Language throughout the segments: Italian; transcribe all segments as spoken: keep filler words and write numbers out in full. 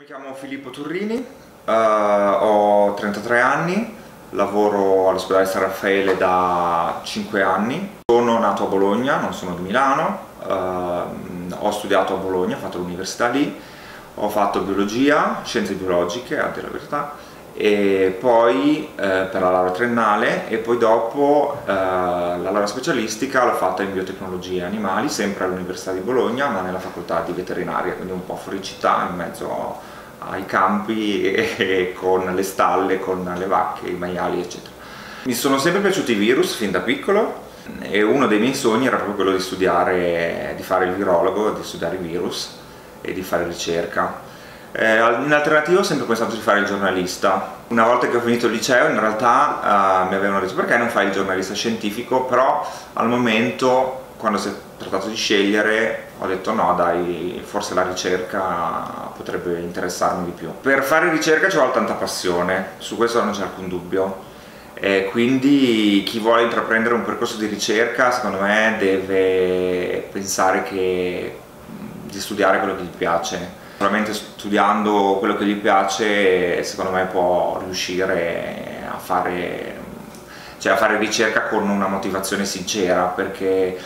chiamo Filippo Turrini, uh, ho trentatré anni, lavoro all'ospedale San Raffaele da cinque anni. Sono nato a Bologna, non sono di Milano, uh, ho studiato a Bologna, ho fatto l'università lì, ho fatto biologia, scienze biologiche, a dire la verità, e poi eh, per la laurea triennale, e poi dopo eh, la laurea specialistica l'ho fatta in biotecnologie animali, sempre all'Università di Bologna, ma nella facoltà di veterinaria, quindi un po' fuori città, in mezzo ai campi e, e con le stalle, con le vacche, i maiali, eccetera. Mi sono sempre piaciuti i virus fin da piccolo e uno dei miei sogni era proprio quello di studiare, di fare il virologo, di studiare i virus e di fare ricerca. Eh, in alternativa ho sempre pensato di fare il giornalista. Una volta che ho finito il liceo in realtà eh, mi avevano detto: perché non fai il giornalista scientifico? Però al momento, quando si è trattato di scegliere, ho detto no dai, forse la ricerca potrebbe interessarmi di più. Per fare ricerca ci vuole tanta passione, su questo non c'è alcun dubbio. E quindi chi vuole intraprendere un percorso di ricerca secondo me deve pensare che, di studiare quello che gli piace. Solamente studiando quello che gli piace secondo me può riuscire a fare, cioè a fare ricerca con una motivazione sincera, perché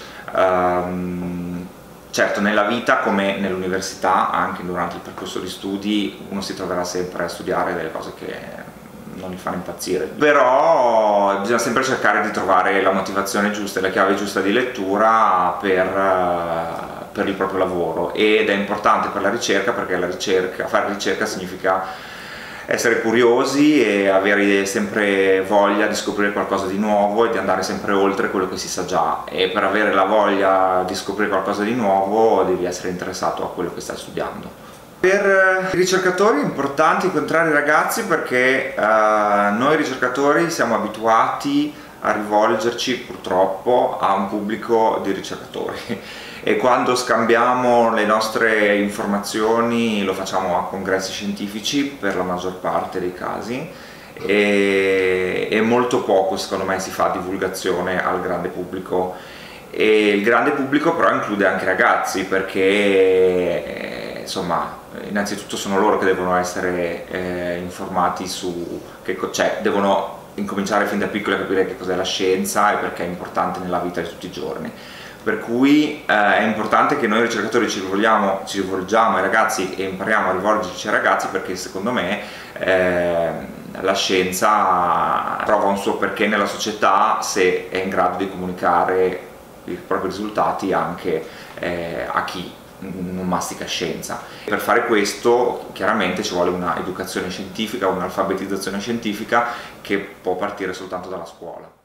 um, certo nella vita come nell'università, anche durante il percorso di studi, uno si troverà sempre a studiare delle cose che non li fanno impazzire, però bisogna sempre cercare di trovare la motivazione giusta e la chiave giusta di lettura per per il proprio lavoro, ed è importante per la ricerca, perché la ricerca, fare ricerca significa essere curiosi e avere sempre voglia di scoprire qualcosa di nuovo e di andare sempre oltre quello che si sa già, e per avere la voglia di scoprire qualcosa di nuovo devi essere interessato a quello che stai studiando. Per i ricercatori è importante incontrare i ragazzi, perché eh, noi ricercatori siamo abituati a rivolgerci purtroppo a un pubblico di ricercatori e quando scambiamo le nostre informazioni lo facciamo a congressi scientifici per la maggior parte dei casi, e, e molto poco secondo me si fa divulgazione al grande pubblico, e il grande pubblico però include anche i ragazzi, perché eh, insomma innanzitutto sono loro che devono essere eh, informati su che cioè devono incominciare fin da piccoli a capire che cos'è la scienza e perché è importante nella vita di tutti i giorni. Per cui eh, è importante che noi ricercatori ci rivolgiamo, ci rivolgiamo ai ragazzi e impariamo a rivolgerci ai ragazzi, perché secondo me eh, la scienza trova un suo perché nella società se è in grado di comunicare i propri risultati anche eh, a chi non mastica scienza. Per fare questo chiaramente ci vuole una educazione scientifica, un'alfabetizzazione scientifica che può partire soltanto dalla scuola.